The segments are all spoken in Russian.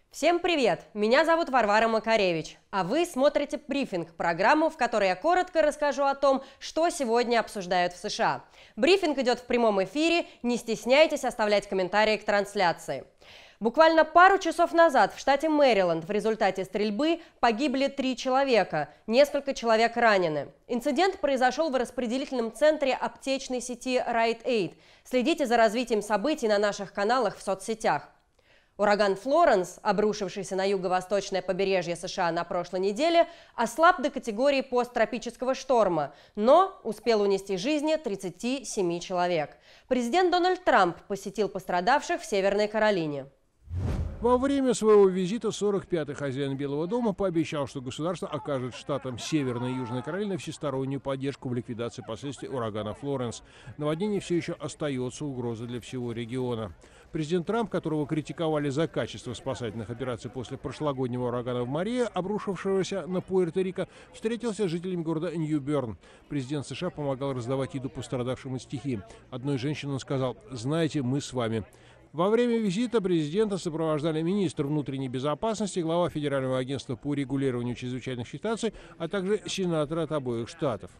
Всем привет! Меня зовут Варвара Макаревич, а вы смотрите «Брифинг» – программу, в которой я коротко расскажу о том, что сегодня обсуждают в США. Брифинг идет в прямом эфире, не стесняйтесь оставлять комментарии к трансляции. Буквально пару часов назад в штате Мэриленд в результате стрельбы погибли 3 человека, несколько человек ранены. Инцидент произошел в распределительном центре аптечной сети Rite Aid. Следите за развитием событий на наших каналах в соцсетях. Ураган Флоренс, обрушившийся на юго-восточное побережье США на прошлой неделе, ослаб до категории посттропического шторма, но успел унести жизни 37 человек. Президент Дональд Трамп посетил пострадавших в Северной Каролине. Во время своего визита 45-й хозяин Белого дома пообещал, что государство окажет штатам Северная и Южная Каролина всестороннюю поддержку в ликвидации последствий урагана Флоренс. Наводнение все еще остается угрозой для всего региона. Президент Трамп, которого критиковали за качество спасательных операций после прошлогоднего урагана в Мария, обрушившегося на Пуэрто-Рико, встретился с жителями города Нью-Берн. Президент США помогал раздавать еду пострадавшим от стихии. Одной женщине он сказал: «Знаете, мы с вами». Во время визита президента сопровождали министр внутренней безопасности, глава Федерального агентства по регулированию чрезвычайных ситуаций, а также сенаторы от обоих штатов.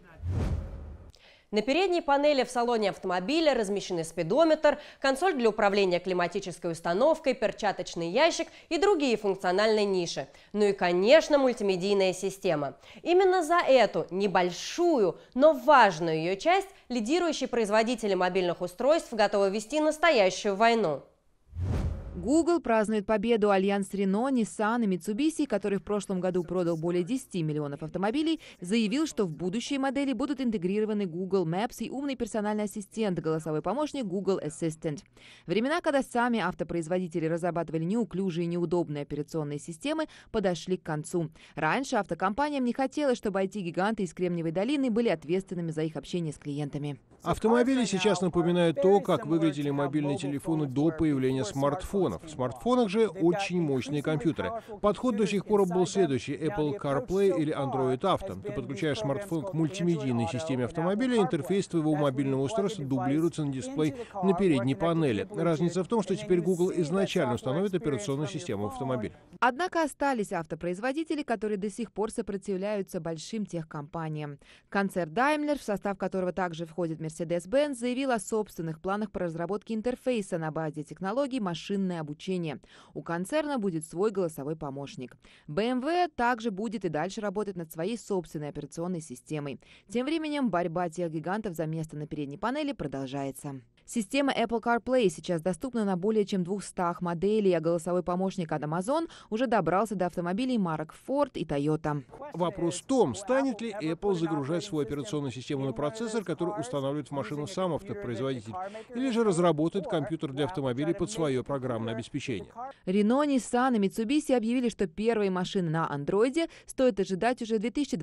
На передней панели в салоне автомобиля размещены спидометр, консоль для управления климатической установкой, перчаточный ящик и другие функциональные ниши. Ну и, конечно, мультимедийная система. Именно за эту небольшую, но важную ее часть лидирующие производители мобильных устройств готовы вести настоящую войну. Google празднует победу. Альянс Renault, Nissan и Mitsubishi, который в прошлом году продал более 10 миллионов автомобилей, заявил, что в будущие модели будут интегрированы Google Maps и умный персональный ассистент, голосовой помощник Google Assistant. Времена, когда сами автопроизводители разрабатывали неуклюжие и неудобные операционные системы, подошли к концу. Раньше автокомпаниям не хотелось, чтобы IT-гиганты из Кремниевой долины были ответственными за их общение с клиентами. Автомобили сейчас напоминают то, как выглядели мобильные телефоны до появления смартфонов. В смартфонах же очень мощные компьютеры. Подход до сих пор был следующий: Apple CarPlay или Android Auto. Ты подключаешь смартфон к мультимедийной системе автомобиля, интерфейс твоего мобильного устройства дублируется на дисплей на передней панели. Разница в том, что теперь Google изначально установит операционную систему в автомобиль. Однако остались автопроизводители, которые до сих пор сопротивляются большим техкомпаниям. Концерн Daimler, в состав которого также входит Mercedes-Benz, заявил о собственных планах по разработке интерфейса на базе технологий машинное обучение. У концерна будет свой голосовой помощник. BMW также будет и дальше работать над своей собственной операционной системой. Тем временем борьба техгигантов за место на передней панели продолжается. Система Apple CarPlay сейчас доступна на более чем 200 моделей, а голосовой помощник от Amazon уже добрался до автомобилей марок Ford и Toyota. Вопрос в том, станет ли Apple загружать свою операционную систему на процессор, который устанавливает в машину сам автопроизводитель, или же разработает компьютер для автомобилей под свое программное обеспечение. Renault, Nissan и Mitsubishi объявили, что первые машины на Android стоит ожидать уже в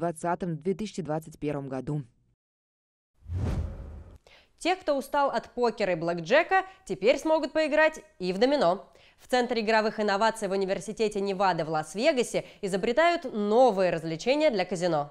2020-2021 году. Те, кто устал от покера и блэкджека, теперь смогут поиграть и в домино. В Центре игровых инноваций в Университете Невады в Лас-Вегасе изобретают новые развлечения для казино.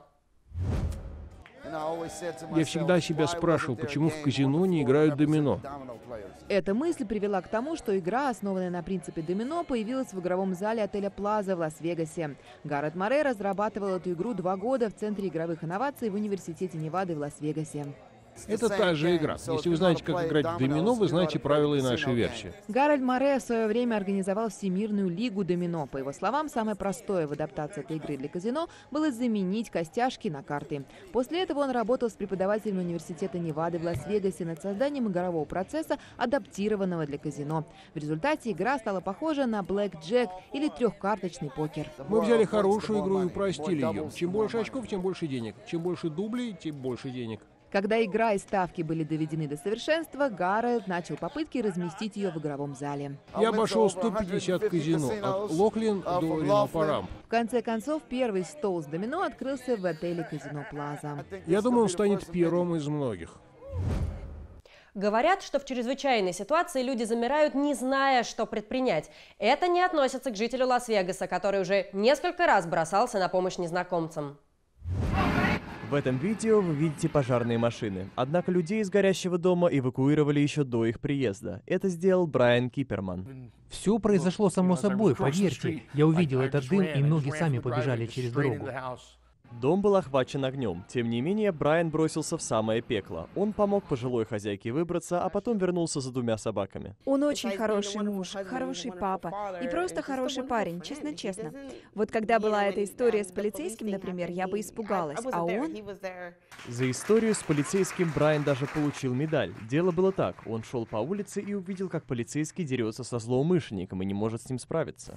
Я всегда себя спрашивал, почему в казино не играют домино. Эта мысль привела к тому, что игра, основанная на принципе домино, появилась в игровом зале отеля Плаза в Лас-Вегасе. Гаррет Море разрабатывал эту игру 2 года в Центре игровых инноваций в Университете Невады в Лас-Вегасе. Это та же игра. Если вы знаете, как играть в домино, вы знаете правила и нашей версии. Гарольд Море в свое время организовал Всемирную лигу домино. По его словам, самое простое в адаптации этой игры для казино было заменить костяшки на карты. После этого он работал с преподавателем Университета Невады в Лас-Вегасе над созданием игрового процесса, адаптированного для казино. В результате игра стала похожа на блэкджек или трехкарточный покер. Мы взяли хорошую игру и упростили ее. Чем больше очков, тем больше денег. Чем больше дублей, тем больше денег. Когда игра и ставки были доведены до совершенства, Гарольд начал попытки разместить ее в игровом зале. Я обошел 150 казино, от Лохлин до Рено Парам. В конце концов, первый стол с домино открылся в отеле «Казино Плаза». Я думаю, он станет первым из многих. Говорят, что в чрезвычайной ситуации люди замирают, не зная, что предпринять. Это не относится к жителю Лас-Вегаса, который уже несколько раз бросался на помощь незнакомцам. В этом видео вы видите пожарные машины. Однако людей из горящего дома эвакуировали еще до их приезда. Это сделал Брайан Киперман. Все произошло само собой, поверьте. Я увидел этот дым, и ноги сами побежали через дорогу. Дом был охвачен огнем. Тем не менее, Брайан бросился в самое пекло. Он помог пожилой хозяйке выбраться, а потом вернулся за 2 собаками. Он очень хороший муж, хороший папа и просто хороший парень, честно-честно. Вот когда была эта история с полицейским, например, я бы испугалась, а он... За историю с полицейским Брайан даже получил медаль. Дело было так. Он шел по улице и увидел, как полицейский дерется со злоумышленником и не может с ним справиться.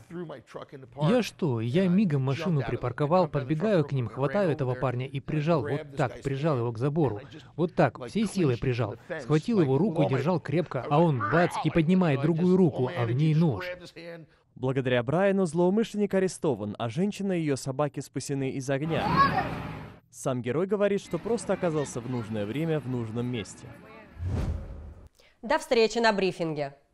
Я мигом машину припарковал, подбегаю к ним, хватаю этого парня и прижал, вот так, прижал его к забору. Вот так, всей силой прижал. Схватил его руку и держал крепко, а он бац и поднимает другую руку, а в ней нож. Благодаря Брайану злоумышленник арестован, а женщина и ее собаки спасены из огня. Сам герой говорит, что просто оказался в нужное время в нужном месте. До встречи на брифинге.